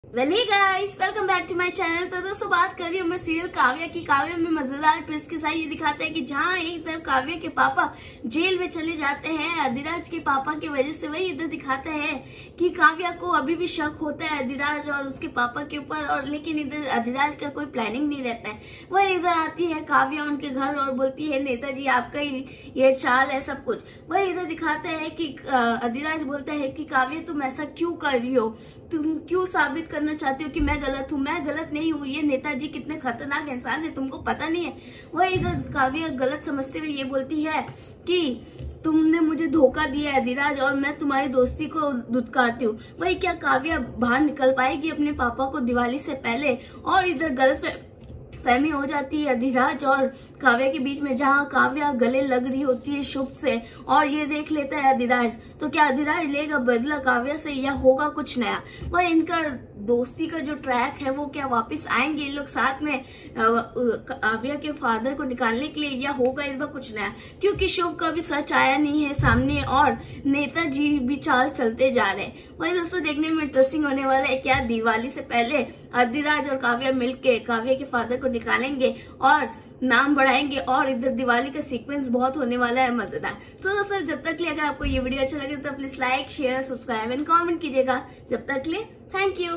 Well guys, welcome back to my channel. तो दोस्तों बात कर रही हूँ मैं सीरियल काव्या की। काव्या में मजेदार ट्विस्ट के साथ ये दिखाते हैं कि जहाँ एक तरफ काव्या के पापा जेल में चले जाते हैं अधिराज के पापा की वजह से, वही इधर दिखाते हैं कि काव्या को अभी भी शक होता है अधिराज और उसके पापा के ऊपर, और लेकिन इधर अधिराज का कोई प्लानिंग नहीं रहता है। वह इधर आती है काव्या उनके घर और बोलती है नेताजी आपका ही ये चाल है सब कुछ। वह इधर दिखाते हैं कि अधिराज बोलता है कि काव्या तुम ऐसा क्यों कर रही हो, तुम क्यों साबित करना चाहती हो कि मैं गलत हूँ। मैं गलत नहीं हूँ, ये नेताजी कितने खतरनाक इंसान है तुमको पता नहीं है। वह इधर काव्या गलत समझते हुए ये बोलती है कि तुमने मुझे धोखा दिया है अधिराज, और मैं तुम्हारी दोस्ती को दुत्कारती हूँ। वही क्या काव्या बाहर निकल पाएगी अपने पापा को दिवाली से पहले, और इधर गलत फहमी हो जाती है अधिराज और काव्या के बीच में, जहाँ काव्या गले लग रही होती है शुभ से और ये देख लेता है अधिराज। तो क्या अधिराज लेगा बदला काव्या से या होगा कुछ नया? वह इनका दोस्ती का जो ट्रैक है वो क्या वापस आएंगे ये लोग साथ में काव्या के फादर को निकालने के लिए, या होगा इस बार कुछ नया? क्योंकि शुभ का भी सच आया नहीं है सामने और नेताजी भी चाल चलते जा रहे हैं। वही दोस्तों देखने में इंटरेस्टिंग होने वाला है। क्या दिवाली से पहले अधिराज और काव्या मिलके काव्या के फादर को निकालेंगे और नाम बढ़ाएंगे, और इधर दिवाली का सीक्वेंस बहुत होने वाला है मजेदार। तो दोस्तों जब तक के लिए अगर आपको ये वीडियो अच्छा लगे तो please like share subscribe and comment कीजिएगा। जब तक के लिए थैंक यू।